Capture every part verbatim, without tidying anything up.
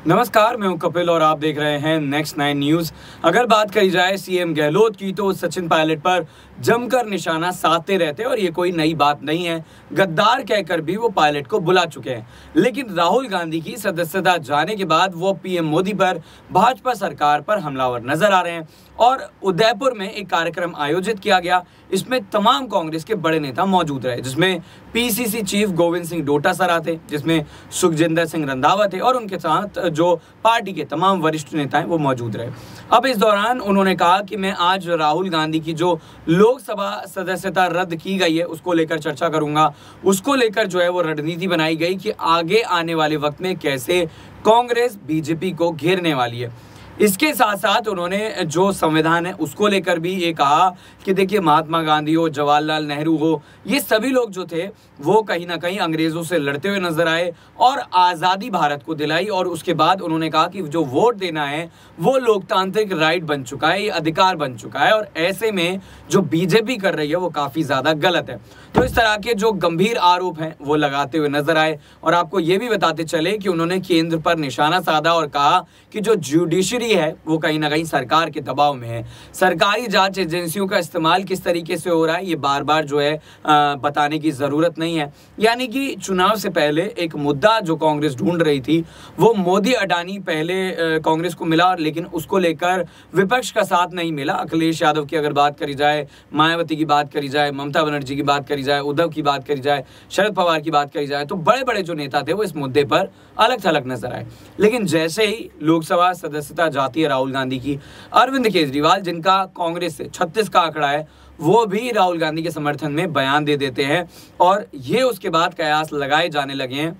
नमस्कार, मैं हूं कपिल और आप देख रहे हैं नेक्स्ट नाइन न्यूज। अगर बात करी जाए सीएम गहलोत की तो सचिन पायलट पर जमकर निशाना साधते रहते हैं और ये कोई नई बात नहीं है। गद्दार कहकर भी वो पायलट को बुला चुके हैं, लेकिन राहुल गांधी की सदस्यता जाने के बाद वो पीएम मोदी पर, भाजपा सरकार पर हमलावर नजर आ रहे हैं। और उदयपुर में एक कार्यक्रम आयोजित किया गया, इसमें तमाम कांग्रेस के बड़े नेता मौजूद रहे, जिसमें पीसीसी चीफ गोविंद सिंह डोटासरा थे, जिसमें सुखजिंदर सिंह रंधावा थे और उनके साथ जो पार्टी के तमाम वरिष्ठ नेता हैं वो मौजूद रहे। अब इस दौरान उन्होंने कहा कि मैं आज राहुल गांधी की जो लोकसभा सदस्यता रद्द की गई है उसको लेकर चर्चा करूंगा। उसको लेकर जो है वो रणनीति बनाई गई कि आगे आने वाले वक्त में कैसे कांग्रेस बीजेपी को घेरने वाली है। इसके साथ साथ उन्होंने जो संविधान है उसको लेकर भी ये कहा कि देखिए, महात्मा गांधी हो, जवाहरलाल नेहरू हो, ये सभी लोग जो थे वो कहीं ना कहीं अंग्रेजों से लड़ते हुए नजर आए और आज़ादी भारत को दिलाई। और उसके बाद उन्होंने कहा कि जो वोट देना है वो लोकतांत्रिक राइट बन चुका है, ये अधिकार बन चुका है और ऐसे में जो बीजेपी कर रही है वो काफ़ी ज़्यादा गलत है। तो इस तरह के जो गंभीर आरोप हैं वो लगाते हुए नजर आए। और आपको ये भी बताते चले कि उन्होंने केंद्र पर निशाना साधा और कहा कि जो जुडिशरी है वो कहीं ना कहीं सरकार के दबाव में है। सरकारी जांच एजेंसियों का इस्तेमाल किस तरीके से हो रहा है ये बार बार जो है आ, बताने की ज़रूरत नहीं है। यानी कि चुनाव से पहले एक मुद्दा जो कांग्रेस ढूंढ रही थी वो मोदी अडानी पहले कांग्रेस को मिला, लेकिन उसको लेकर विपक्ष का साथ नहीं मिला। अखिलेश यादव की अगर बात करी जाए, मायावती की बात करी जाए, ममता बनर्जी की बात करी जाए, उद्धव की बात करी जाए, शरद पवार की बात करी जाए, तो बड़े बड़े जो नेता थे वो इस मुद्दे पर अलग थलग नजर आए। लेकिन जैसे ही लोकसभा सदस्यता जाती है राहुल गांधी की, अरविंद केजरीवाल, जिनका कांग्रेस से छत्तीस का आंकड़ा है, वो भी राहुल गांधी के समर्थन में बयान दे देते हैं और ये उसके बाद कयास लगाए जाने लगे हैं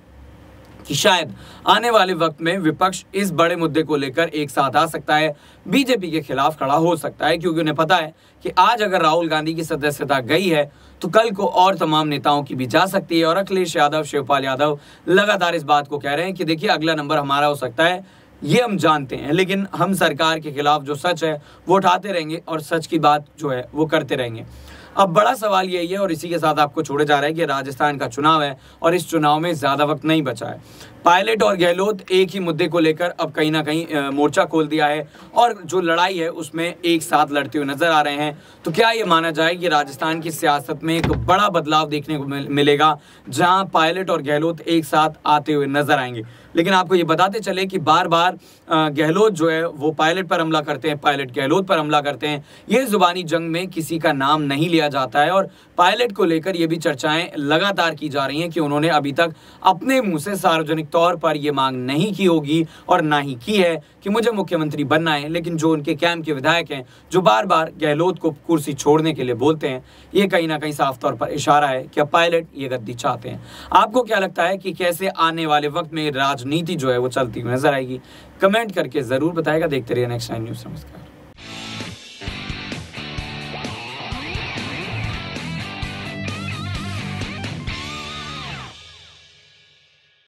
कि शायद आने वाले वक्त में विपक्ष इस बड़े मुद्दे को लेकर एक साथ आ सकता है, बीजेपी के खिलाफ खड़ा हो सकता है, क्योंकि उन्हें पता है कि आज अगर राहुल गांधी की सदस्यता गई है तो कल को और तमाम नेताओं की भी जा सकती है। और अखिलेश यादव, शिवपाल यादव लगातार इस बात को कह रहे हैं कि देखिए, अगला नंबर हमारा हो सकता है, ये हम जानते हैं, लेकिन हम सरकार के खिलाफ जो सच है वो उठाते रहेंगे और सच की बात जो है वो करते रहेंगे। अब बड़ा सवाल यही है और इसी के साथ आपको छोड़े जा रहा है कि राजस्थान का चुनाव है और इस चुनाव में ज़्यादा वक्त नहीं बचा है। पायलट और गहलोत एक ही मुद्दे को लेकर अब कहीं ना कहीं मोर्चा खोल दिया है और जो लड़ाई है उसमें एक साथ लड़ते हुए नजर आ रहे हैं। तो क्या ये माना जाए कि राजस्थान की सियासत में एक बड़ा बदलाव देखने को मिलेगा, जहां पायलट और गहलोत एक साथ आते हुए नजर आएंगे। लेकिन आपको ये बताते चले कि बार बार गहलोत जो है वो पायलट पर हमला करते हैं, पायलट गहलोत पर हमला करते हैं। ये जुबानी जंग में किसी का नाम नहीं लिया जाता है और पायलट को लेकर ये भी चर्चाएं लगातार की जा रही हैं कि उन्होंने अभी तक अपने मुंह से सार्वजनिक तौर पर यह मांग नहीं की होगी और ना ही की है कि मुझे मुख्यमंत्री बनना है। लेकिन जो उनके कैंप के विधायक हैं जो बार बार गहलोत को कुर्सी छोड़ने के लिए बोलते हैं, ये कहीं ना कहीं साफ तौर पर इशारा है कि पायलट ये गद्दी चाहते हैं। आपको क्या लगता है कि कैसे आने वाले वक्त में राजनीति जो है वो चलती हुई नजर आएगी? कमेंट करके जरूर बताएगा। देखते रहिए नेक्स्ट नाइन न्यूज़। नमस्कार।